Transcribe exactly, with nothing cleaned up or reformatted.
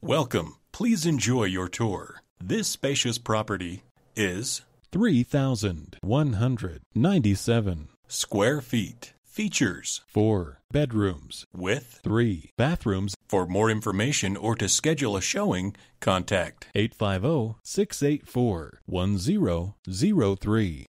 Welcome. Please enjoy your tour. This spacious property is three thousand one hundred ninety-seven square feet. Features four bedrooms with three bathrooms. For more information or to schedule a showing, contact eight five zero, six eight four, one zero zero three.